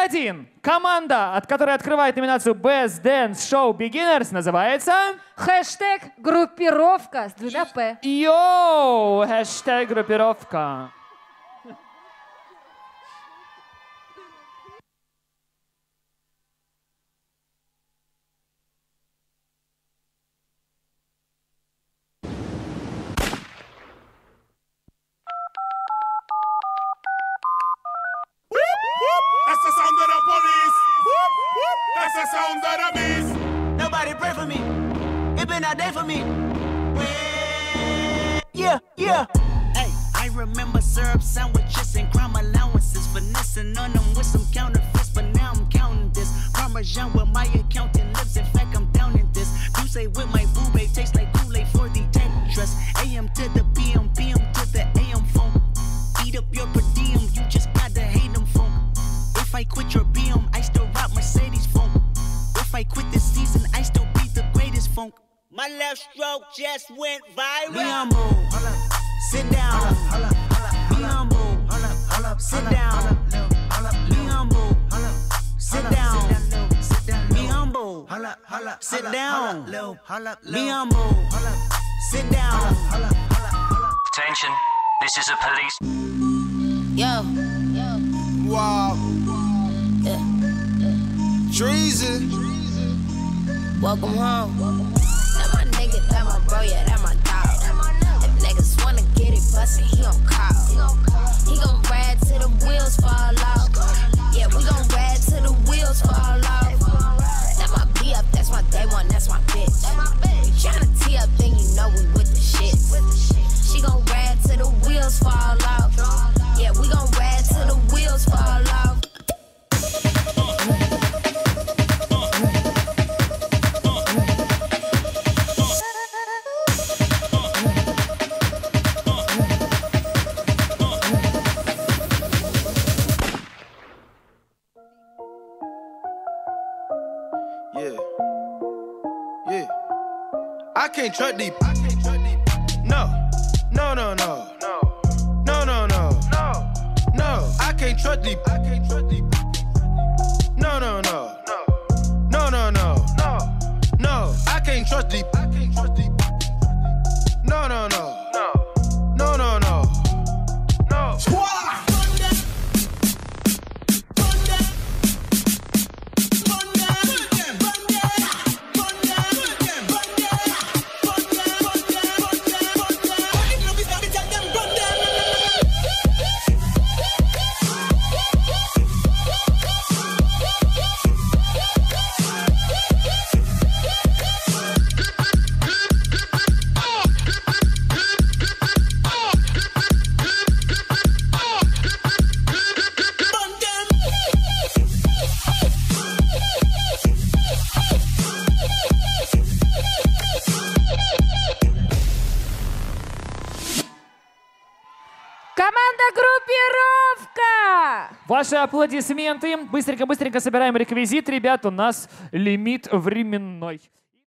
1. Команда, от которой открывает номинацию Best Dance Show Beginners, называется... Хэштег группировка с 2 П. Йоу! Хэштег группировка. That's the sound of the police. That's the sound of the beast. Nobody pray for me. It been a day for me. Yeah, yeah. Hey, I remember syrup sandwiches and crime allowances, finessing on them with some counterfeits, but now I'm counting this. Parmesan where my accountant lives. In fact, I'm down in this. You say with my boo babe tastes like Kool-Aid for the Tetris. AM to the PM, PM to the AM phone. Eat up your per diem, you just gotta hate them phone. If I quit your BM, I still rock Mercedes funk. If I quit this season, I still be the greatest funk. My left stroke just went viral. Be humble, sit down. Be humble, sit down. Be humble, sit down. Be humble, sit down. Be humble, sit down. Attention, this is a police. Yo. Wow. Yeah. Treason. Welcome home. That my nigga, that my bro, yeah, that my dog. If niggas wanna get it bustin', he gon' call. He gon' ride till the wheels fall off. Yeah, we gon' ride till the wheels fall off. That my B up, that's my day one, that's my bitch. You tryna tee up, then you know we with the shit. She gon' ride till the wheels fall off. Yeah, we gon' ride till the wheels fall off. Yeah. Yeah. I can't trust these. No. No, no, no. No, no, no. No. I can't trust these. No, no, no. No, no, no. No. I can't trust these. No, no, no. No, no, no. No. Команда группировка! Ваши аплодисменты. Быстренько-быстренько собираем реквизит. Ребят, у нас лимит временной.